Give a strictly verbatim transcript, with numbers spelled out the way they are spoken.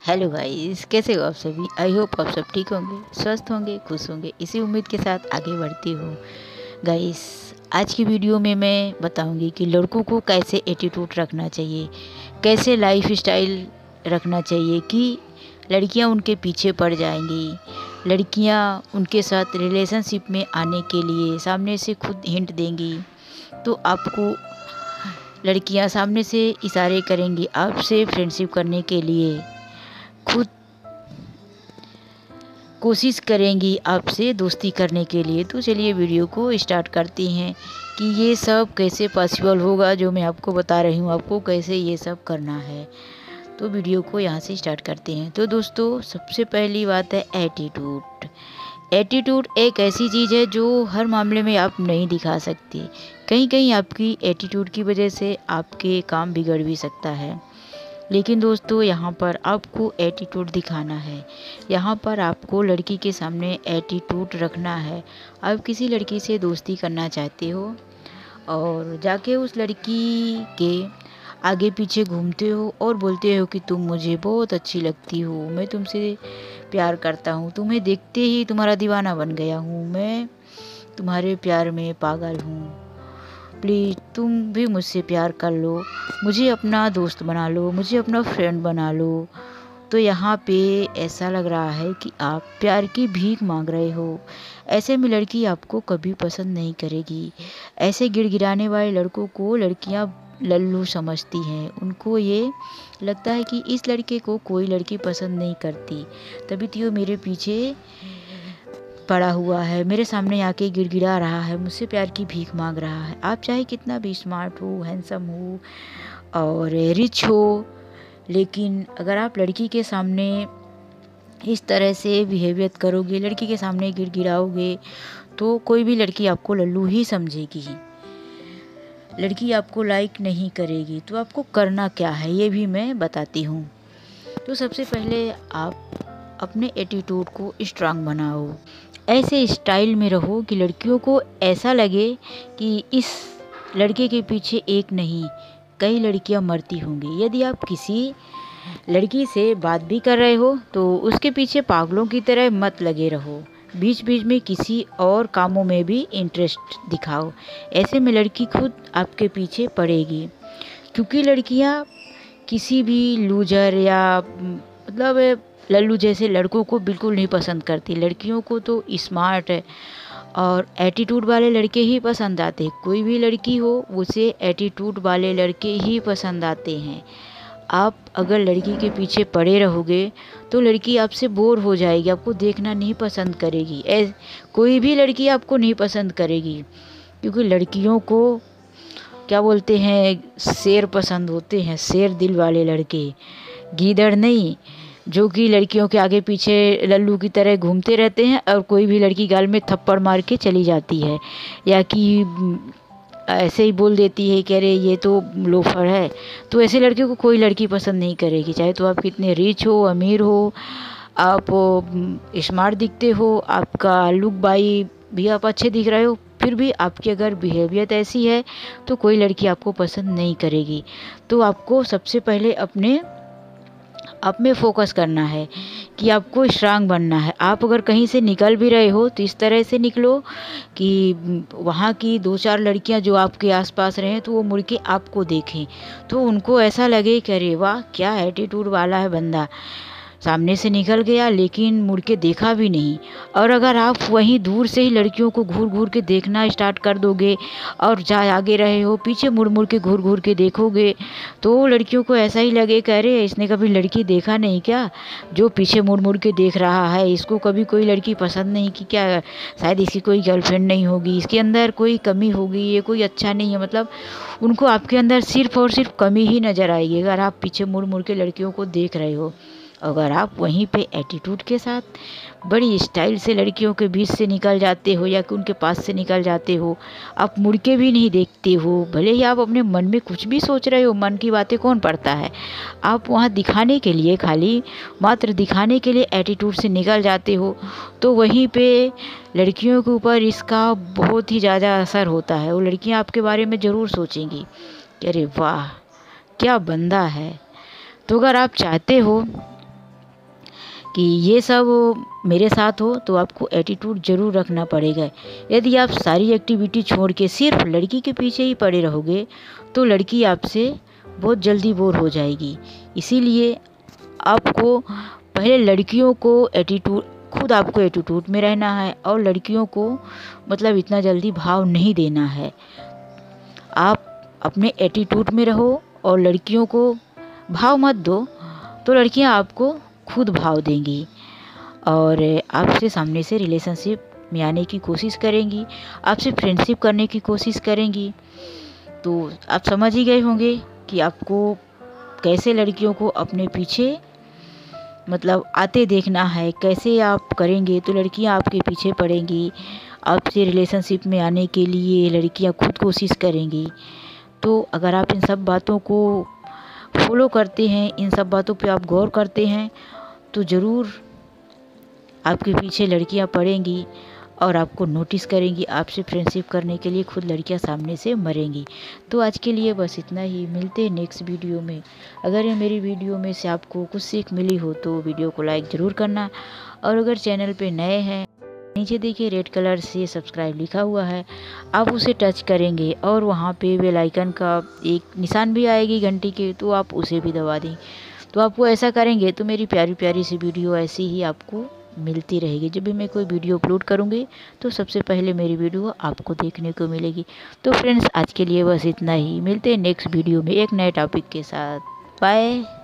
Hello guys, कैसे हो आप सभी। आई होप आप सब ठीक होंगे, स्वस्थ होंगे, खुश होंगे। इसी उम्मीद के साथ आगे बढ़ती हूँ। गाइस, आज की वीडियो में मैं बताऊंगी कि लड़कों को कैसे एटीट्यूड रखना चाहिए, कैसे लाइफ स्टाइल रखना चाहिए कि लड़कियां उनके पीछे पड़ जाएंगी। लड़कियां उनके साथ रिलेशनशिप में आने के लिए सामने से खुद हिंट देंगी, तो आपको लड़कियां सामने से इशारे करेंगी आपसे फ्रेंडशिप करने के लिए, खुद कोशिश करेंगी आपसे दोस्ती करने के लिए। तो चलिए वीडियो को स्टार्ट करते हैं कि ये सब कैसे पॉसिबल होगा। जो मैं आपको बता रही हूँ, आपको कैसे ये सब करना है। तो वीडियो को यहाँ से स्टार्ट करते हैं। तो दोस्तों, सबसे पहली बात है एटीट्यूड। एटीट्यूड एक ऐसी चीज़ है जो हर मामले में आप नहीं दिखा सकते। कहीं कहीं आपकी एटीट्यूड की वजह से आपके काम बिगड़ भी सकता है, लेकिन दोस्तों यहाँ पर आपको एटीट्यूड दिखाना है। यहाँ पर आपको लड़की के सामने एटीट्यूड रखना है। आप किसी लड़की से दोस्ती करना चाहते हो और जाके उस लड़की के आगे पीछे घूमते हो और बोलते हो कि तुम मुझे बहुत अच्छी लगती हो, मैं तुमसे प्यार करता हूँ, तुम्हें देखते ही तुम्हारा दीवाना बन गया हूँ, मैं तुम्हारे प्यार में पागल हूँ, प्लीज़ तुम भी मुझसे प्यार कर लो, मुझे अपना दोस्त बना लो, मुझे अपना फ्रेंड बना लो। तो यहाँ पे ऐसा लग रहा है कि आप प्यार की भीख मांग रहे हो। ऐसे में लड़की आपको कभी पसंद नहीं करेगी। ऐसे गिड़गिड़ाने वाले लड़कों को लड़कियाँ लल्लू समझती हैं। उनको ये लगता है कि इस लड़के को कोई लड़की पसंद नहीं करती, तभी तो ये मेरे पीछे पड़ा हुआ है, मेरे सामने आके गिड़गिड़ा रहा है, मुझसे प्यार की भीख मांग रहा है। आप चाहे कितना भी स्मार्ट हो, हैंडसम हो और रिच हो, लेकिन अगर आप लड़की के सामने इस तरह से बिहेवियर करोगे, लड़की के सामने गिड़गिड़ाओगे, तो कोई भी लड़की आपको लल्लू ही समझेगी, लड़की आपको लाइक नहीं करेगी। तो आपको करना क्या है ये भी मैं बताती हूँ। तो सबसे पहले आप अपने एटीट्यूड को स्ट्रांग बनाओ। ऐसे स्टाइल में रहो कि लड़कियों को ऐसा लगे कि इस लड़के के पीछे एक नहीं कई लड़कियां मरती होंगी। यदि आप किसी लड़की से बात भी कर रहे हो तो उसके पीछे पागलों की तरह मत लगे रहो, बीच बीच में किसी और कामों में भी इंटरेस्ट दिखाओ। ऐसे में लड़की खुद आपके पीछे पड़ेगी, क्योंकि लड़कियां किसी भी लूजर या मतलब लल्लू जैसे लड़कों को बिल्कुल नहीं पसंद करती। लड़कियों को तो स्मार्ट है और एटीट्यूड वाले लड़के ही पसंद आते हैं। कोई भी लड़की हो, उसे एटीट्यूड वाले लड़के ही पसंद आते हैं। आप अगर लड़की के पीछे पड़े रहोगे तो लड़की आपसे बोर हो जाएगी, आपको देखना नहीं पसंद करेगी। ऐ कोई भी लड़की आपको नहीं पसंद करेगी, क्योंकि लड़कियों को क्या बोलते हैं, शेर पसंद होते हैं, शेर दिल वाले लड़के, गीदड़ नहीं, जो कि लड़कियों के आगे पीछे लल्लू की तरह घूमते रहते हैं और कोई भी लड़की गाल में थप्पड़ मार के चली जाती है, या कि ऐसे ही बोल देती है कि अरे ये तो लोफर है। तो ऐसे लड़के को कोई लड़की पसंद नहीं करेगी, चाहे तो आप कितने रिच हो, अमीर हो, आप स्मार्ट दिखते हो, आपका लुक बाई भी आप अच्छे दिख रहे हो, फिर भी आपकी अगर बिहेवियर ऐसी है तो कोई लड़की आपको पसंद नहीं करेगी। तो आपको सबसे पहले अपने आप में फोकस करना है कि आपको स्ट्रांग बनना है। आप अगर कहीं से निकल भी रहे हो तो इस तरह से निकलो कि वहाँ की दो चार लड़कियाँ जो आपके आसपास रहें तो वो मुड़ के आपको देखें, तो उनको ऐसा लगे कि अरे वाह क्या एटीट्यूड वाला है बंदा, सामने से निकल गया लेकिन मुड़ के देखा भी नहीं। और अगर आप वहीं दूर से ही लड़कियों को घूर घूर के देखना स्टार्ट कर दोगे और जहाँ आगे रहे हो पीछे मुड़ मुड़ के घूर घूर के देखोगे, तो लड़कियों को ऐसा ही लगे कि अरे इसने कभी लड़की देखा नहीं क्या, जो पीछे मुड़ मुड़ के देख रहा है, इसको कभी कोई लड़की पसंद नहीं कि क्या, शायद इसकी कोई गर्लफ्रेंड नहीं होगी, इसके अंदर कोई कमी होगी, ये कोई अच्छा नहीं है। मतलब उनको आपके अंदर सिर्फ और सिर्फ कमी ही नज़र आएगी अगर आप पीछे मुड़ मुड़ के लड़कियों को देख रहे हो। अगर आप वहीं पे एटीट्यूड के साथ बड़ी स्टाइल से लड़कियों के बीच से निकल जाते हो या कि उनके पास से निकल जाते हो, आप मुड़ के भी नहीं देखते हो, भले ही आप अपने मन में कुछ भी सोच रहे हो, मन की बातें कौन पढ़ता है, आप वहाँ दिखाने के लिए, खाली मात्र दिखाने के लिए एटीट्यूड से निकल जाते हो, तो वहीं पे लड़कियों के ऊपर इसका बहुत ही ज़्यादा असर होता है। वो लड़कियाँ आपके बारे में ज़रूर सोचेंगी कि अरे वाह क्या बंदा है। तो अगर आप चाहते हो कि ये सब मेरे साथ हो तो आपको एटीट्यूड ज़रूर रखना पड़ेगा। यदि आप सारी एक्टिविटी छोड़ के सिर्फ लड़की के पीछे ही पड़े रहोगे तो लड़की आपसे बहुत जल्दी बोर हो जाएगी। इसीलिए आपको पहले लड़कियों को एटीट्यूड खुद आपको एटीट्यूड में रहना है और लड़कियों को मतलब इतना जल्दी भाव नहीं देना है। आप अपने एटीट्यूड में रहो और लड़कियों को भाव मत दो तो लड़कियां आपको खुद भाव देंगी और आपसे सामने से रिलेशनशिप में आने की कोशिश करेंगी, आपसे फ्रेंडशिप करने की कोशिश करेंगी। तो आप समझ ही गए होंगे कि आपको कैसे लड़कियों को अपने पीछे मतलब आते देखना है। कैसे आप करेंगे तो लड़कियां आपके पीछे पड़ेंगी, आपसे रिलेशनशिप में आने के लिए लड़कियां खुद कोशिश करेंगी। तो अगर आप इन सब बातों को फॉलो करते हैं, इन सब बातों पे आप गौर करते हैं तो ज़रूर आपके पीछे लड़कियां पड़ेंगी और आपको नोटिस करेंगी, आपसे फ्रेंडशिप करने के लिए खुद लड़कियां सामने से मरेंगी। तो आज के लिए बस इतना ही, मिलते हैं नेक्स्ट वीडियो में। अगर ये मेरी वीडियो में से आपको कुछ सीख मिली हो तो वीडियो को लाइक ज़रूर करना और अगर चैनल पे नए हैं नीचे देखिए रेड कलर से सब्सक्राइब लिखा हुआ है, आप उसे टच करेंगे और वहाँ पे बेल आइकन का एक निशान भी आएगी घंटी के, तो आप उसे भी दबा दें। तो आपको ऐसा करेंगे तो मेरी प्यारी प्यारी सी वीडियो ऐसी ही आपको मिलती रहेगी। जब भी मैं कोई वीडियो अपलोड करूँगी तो सबसे पहले मेरी वीडियो आपको देखने को मिलेगी। तो फ्रेंड्स आज के लिए बस इतना ही, मिलते हैं नेक्स्ट वीडियो में एक नए टॉपिक के साथ। बाय।